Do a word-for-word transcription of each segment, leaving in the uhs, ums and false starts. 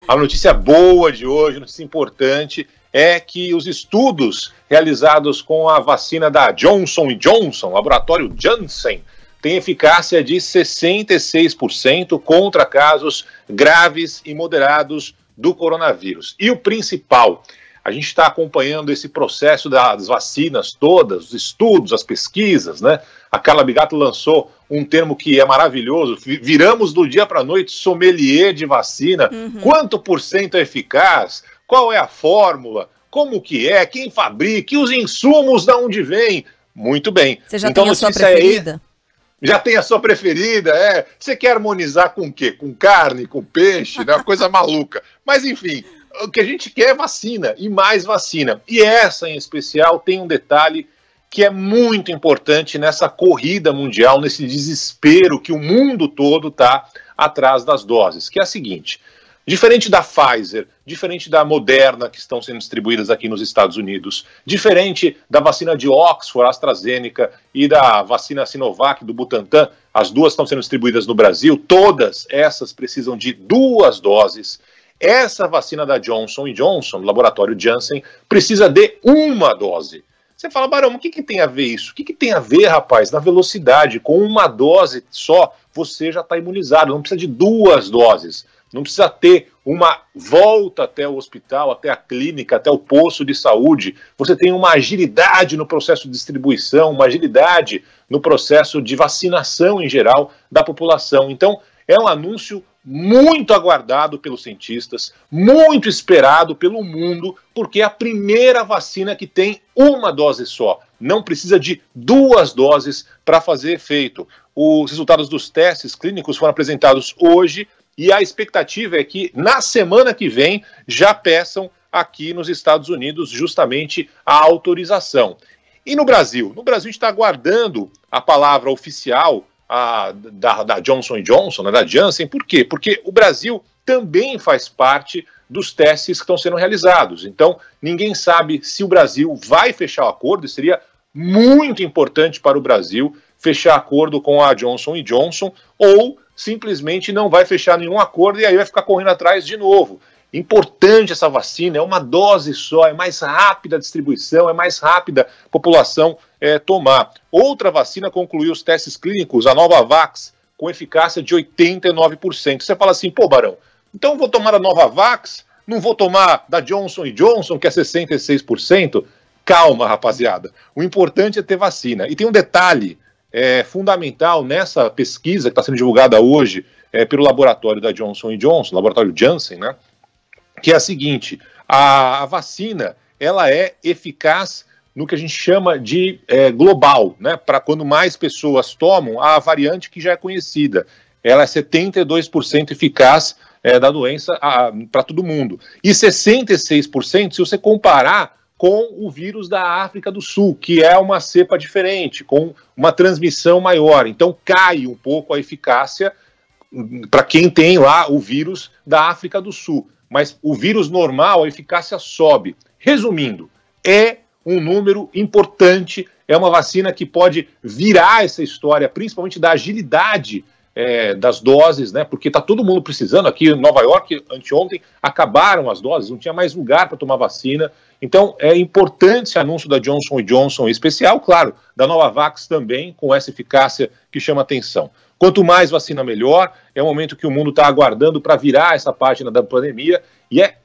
A notícia boa de hoje, a notícia importante, é que os estudos realizados com a vacina da Johnson e Johnson, laboratório Janssen, têm eficácia de sessenta e seis por cento contra casos graves e moderados do coronavírus. E o principal, a gente está acompanhando esse processo das vacinas todas, os estudos, as pesquisas, né? A Carla Bigato lançou um termo que é maravilhoso, viramos do dia para a noite sommelier de vacina. Uhum. Quanto por cento é eficaz? Qual é a fórmula? Como que é? Quem fabrica? E os insumos de onde vem? Muito bem. Você já então, tem a sua preferida? É... Já tem a sua preferida, é. Você quer harmonizar com o quê? Com carne, com peixe, né? Uma coisa maluca. Mas, enfim, o que a gente quer é vacina, e mais vacina. E essa, em especial, tem um detalhe que é muito importante nessa corrida mundial, nesse desespero que o mundo todo está atrás das doses, que é a seguinte: diferente da Pfizer, diferente da Moderna, que estão sendo distribuídas aqui nos Estados Unidos, diferente da vacina de Oxford, AstraZeneca, e da vacina Sinovac, do Butantan, as duas estão sendo distribuídas no Brasil, todas essas precisam de duas doses. Essa vacina da Johnson e Johnson, do laboratório Janssen, precisa de uma dose. Você fala, Barão, o que, que tem a ver isso? O que, que tem a ver, rapaz, na velocidade? Com uma dose só, você já está imunizado, não precisa de duas doses. Não precisa ter uma volta até o hospital, até a clínica, até o posto de saúde. Você tem uma agilidade no processo de distribuição, uma agilidade no processo de vacinação em geral da população. Então, é um anúncio muito aguardado pelos cientistas, muito esperado pelo mundo, porque é a primeira vacina que tem uma dose só. Não precisa de duas doses para fazer efeito. Os resultados dos testes clínicos foram apresentados hoje, e a expectativa é que na semana que vem já peçam aqui nos Estados Unidos justamente a autorização. E no Brasil? No Brasil a gente está aguardando a palavra oficial a, da, da Johnson e Johnson, né, da Janssen. Por quê? Porque o Brasil também faz parte dos testes que estão sendo realizados. Então ninguém sabe se o Brasil vai fechar o acordo, e seria muito importante para o Brasil fechar acordo com a Johnson e Johnson, ou simplesmente não vai fechar nenhum acordo e aí vai ficar correndo atrás de novo. Importante essa vacina, é uma dose só, é mais rápida a distribuição, é mais rápida a população é, tomar. Outra vacina concluiu os testes clínicos, a Novavax, com eficácia de oitenta e nove por cento. Você fala assim, pô, Barão, então eu vou tomar a Novavax, não vou tomar da Johnson e Johnson, que é sessenta e seis por cento? Calma, rapaziada, o importante é ter vacina. E tem um detalhe É, fundamental nessa pesquisa que está sendo divulgada hoje é, pelo laboratório da Johnson e Johnson, laboratório Janssen, né, que é a seguinte: a, a vacina ela é eficaz no que a gente chama de é, global, né, para quando mais pessoas tomam, a variante que já é conhecida, ela é setenta e dois por cento eficaz é, da doença para todo mundo, e sessenta e seis por cento se você comparar com o vírus da África do Sul, que é uma cepa diferente, com uma transmissão maior. Então cai um pouco a eficácia para quem tem lá o vírus da África do Sul. Mas o vírus normal, a eficácia sobe. Resumindo, é um número importante, é uma vacina que pode virar essa história, principalmente da agilidade é, das doses, né? Porque está todo mundo precisando. Aqui em Nova York, anteontem, acabaram as doses, não tinha mais lugar para tomar vacina. Então, é importante esse anúncio da Johnson e Johnson, em especial, claro, da Novavax também, com essa eficácia que chama atenção. Quanto mais vacina, melhor. É o momento que o mundo está aguardando para virar essa página da pandemia, e é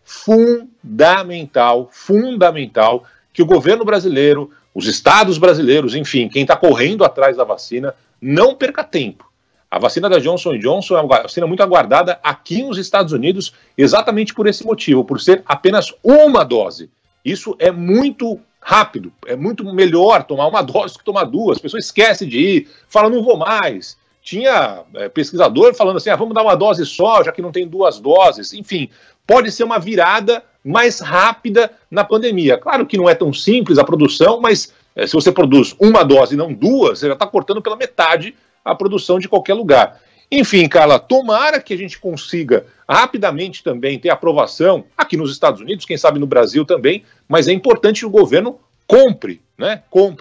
fundamental, fundamental, que o governo brasileiro, os estados brasileiros, enfim, quem está correndo atrás da vacina, não perca tempo. A vacina da Johnson e Johnson é uma vacina muito aguardada aqui nos Estados Unidos, exatamente por esse motivo, por ser apenas uma dose. Isso é muito rápido, é muito melhor tomar uma dose que tomar duas. As pessoas esquecem de ir, falam, não vou mais. Tinha é, pesquisador falando assim, ah, vamos dar uma dose só, já que não tem duas doses. Enfim, pode ser uma virada mais rápida na pandemia. Claro que não é tão simples a produção, mas é, se você produz uma dose e não duas, você já está cortando pela metade a produção de qualquer lugar. Enfim, Carla, tomara que a gente consiga rapidamente também ter aprovação aqui nos Estados Unidos, quem sabe no Brasil também, mas é importante que o governo compre, né? Compre.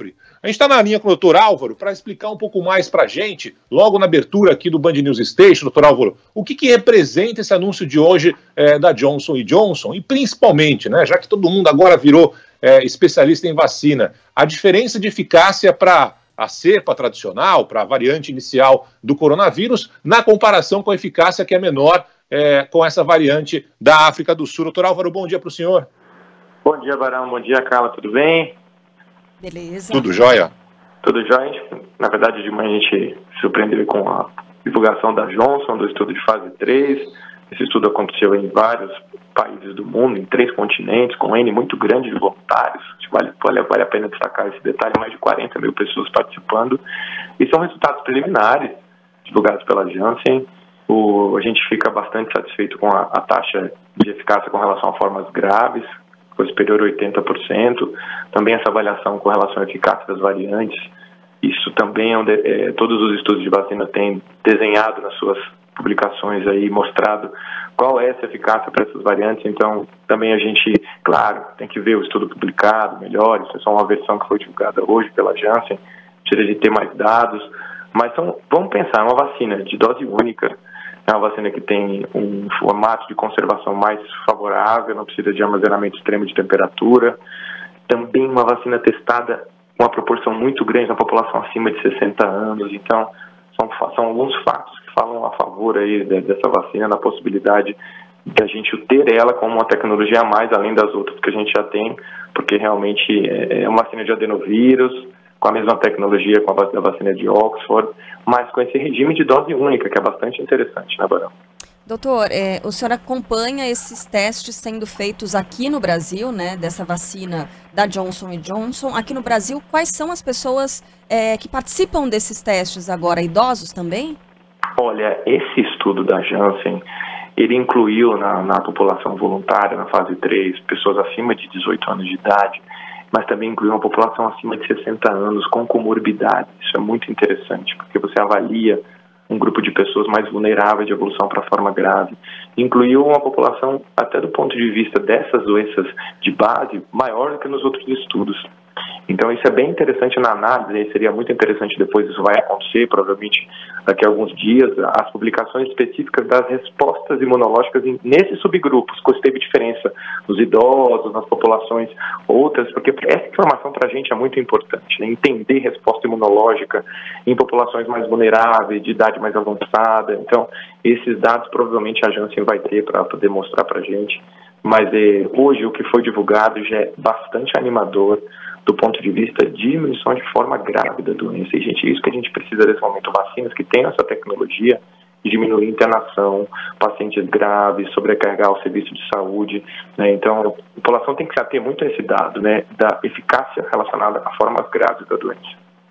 A gente está na linha com o doutor Álvaro para explicar um pouco mais para a gente, logo na abertura aqui do Band News Station, doutor Álvaro, o que, que representa esse anúncio de hoje é, da Johnson e Johnson, e principalmente, né, já que todo mundo agora virou é, especialista em vacina, a diferença de eficácia para a cepa tradicional, para a variante inicial do coronavírus, na comparação com a eficácia que é menor é, com essa variante da África do Sul. Doutor Álvaro, bom dia para o senhor. Bom dia, Barão. Bom dia, Carla. Tudo bem? Beleza. Tudo jóia? Tudo jóia. Na verdade, de manhã a gente se surpreendeu com a divulgação da Johnson, do estudo de fase três. Esse estudo aconteceu em vários países do mundo, em três continentes, com um N muito grande de voluntários. Vale, vale, vale a pena destacar esse detalhe, mais de quarenta mil pessoas participando. E são resultados preliminares, divulgados pela Janssen. O, a gente fica bastante satisfeito com a, a taxa de eficácia com relação a formas graves, foi superior a oitenta por cento. Também essa avaliação com relação à eficácia das variantes. Isso também é, onde, é todos os estudos de vacina têm desenhado nas suas publicações aí, mostrado qual é essa eficácia para essas variantes. Então, também a gente, claro, tem que ver o estudo publicado melhor. Isso é só uma versão que foi divulgada hoje pela Janssen. Precisa de ter mais dados. Mas são, vamos pensar, é uma vacina de dose única. É uma vacina que tem um formato de conservação mais favorável, não precisa de armazenamento extremo de temperatura. Também uma vacina testada com uma proporção muito grande na população acima de sessenta anos. Então, são, são alguns fatos que falam a favor aí dessa vacina, na possibilidade de a gente ter ela como uma tecnologia a mais, além das outras que a gente já tem, porque realmente é uma vacina de adenovírus, com a mesma tecnologia com a vacina de Oxford, mas com esse regime de dose única, que é bastante interessante, né, Barão? Doutor, é, o senhor acompanha esses testes sendo feitos aqui no Brasil, né, dessa vacina da Johnson e Johnson. Aqui no Brasil, quais são as pessoas é, que participam desses testes agora? Idosos também? Olha, esse estudo da Janssen, ele incluiu na, na população voluntária, na fase três, pessoas acima de dezoito anos de idade, mas também incluiu uma população acima de sessenta anos com comorbidades. Isso é muito interessante, porque você avalia um grupo de pessoas mais vulneráveis de evolução para forma grave. Incluiu uma população, até do ponto de vista dessas doenças de base, maior do que nos outros estudos. Então isso é bem interessante na análise, e seria muito interessante depois, isso vai acontecer, provavelmente daqui a alguns dias, as publicações específicas das respostas imunológicas nesses subgrupos, se teve diferença nos idosos, nas populações outras, porque essa informação para a gente é muito importante, né? Entender resposta imunológica em populações mais vulneráveis, de idade mais avançada. Então esses dados provavelmente a Janssen vai ter para poder mostrar para a gente, mas é, hoje o que foi divulgado já é bastante animador do ponto de vista de diminuição de forma grave da doença. E, gente, é isso que a gente precisa nesse momento, vacinas que tenham essa tecnologia de diminuir a internação, pacientes graves, sobrecarregar o serviço de saúde, né? Então, a população tem que se ater muito a esse dado, né, da eficácia relacionada a formas graves da doença.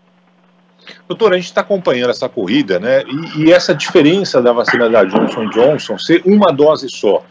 Doutor, a gente está acompanhando essa corrida, né, e, e essa diferença da vacina da Johnson e Johnson ser uma dose só.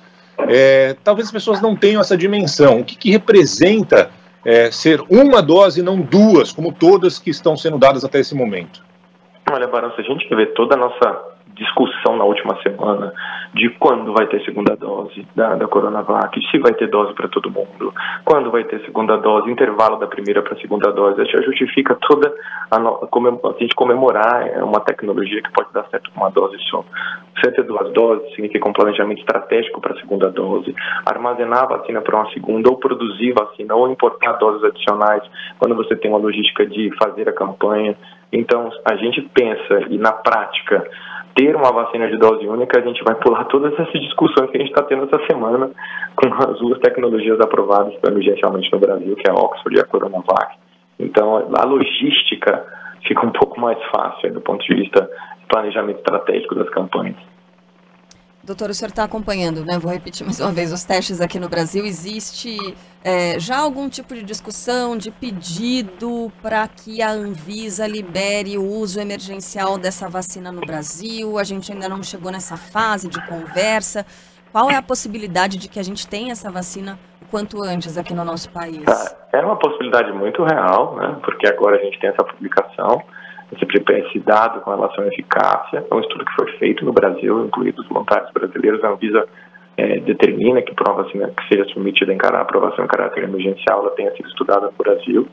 É, talvez as pessoas não tenham essa dimensão. O que, que representa É, ser uma dose e não duas, como todas que estão sendo dadas até esse momento? Olha, Barão, se a gente vê toda a nossa discussão na última semana de quando vai ter segunda dose da, da Coronavac, se vai ter dose para todo mundo, quando vai ter segunda dose, intervalo da primeira para a segunda dose, já justifica toda a, no, a gente comemorar uma tecnologia que pode dar certo com uma dose só. Você ter duas doses significa um planejamento estratégico para a segunda dose, armazenar a vacina para uma segunda, ou produzir vacina, ou importar doses adicionais quando você tem uma logística de fazer a campanha. Então, a gente pensa, e na prática, ter uma vacina de dose única, a gente vai pular todas essas discussões que a gente está tendo essa semana com as duas tecnologias aprovadas emergencialmente no Brasil, que é a Oxford e a Coronavac. Então, a logística fica um pouco mais fácil do ponto de vista de planejamento estratégico das campanhas. Doutor, o senhor está acompanhando, né? Vou repetir mais uma vez, os testes aqui no Brasil. Existe é, já algum tipo de discussão, de pedido para que a Anvisa libere o uso emergencial dessa vacina no Brasil? A gente ainda não chegou nessa fase de conversa. Qual é a possibilidade de que a gente tenha essa vacina o quanto antes aqui no nosso país? É uma possibilidade muito real, né? Porque agora a gente tem essa publicação, esse dado com relação à eficácia. É um estudo que foi feito no Brasil, incluídos voluntários brasileiros. A Anvisa é, determina que para uma vacina que seja submetida em aprovação em caráter emergencial, ela tenha sido estudada no Brasil.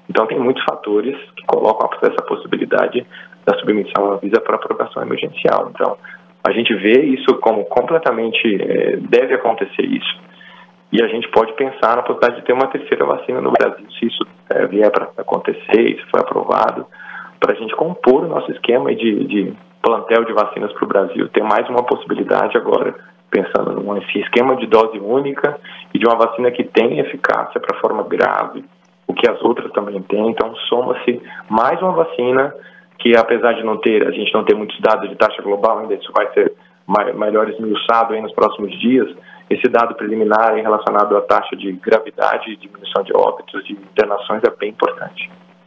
Então, tem muitos fatores que colocam essa possibilidade da submissão à Anvisa para aprovação emergencial. Então, a gente vê isso como completamente, é, deve acontecer isso. E a gente pode pensar na possibilidade de ter uma terceira vacina no Brasil, se isso é, vier para acontecer, se for aprovado, para a gente compor o nosso esquema de, de plantel de vacinas para o Brasil. Tem mais uma possibilidade agora, pensando num esquema de dose única e de uma vacina que tem eficácia para forma grave, o que as outras também têm. Então, soma-se mais uma vacina que, apesar de não ter, a gente não ter muitos dados de taxa global ainda, isso vai ser melhor esmiuçado aí nos próximos dias. Esse dado preliminar relacionado à taxa de gravidade, diminuição de óbitos, de internações é bem importante.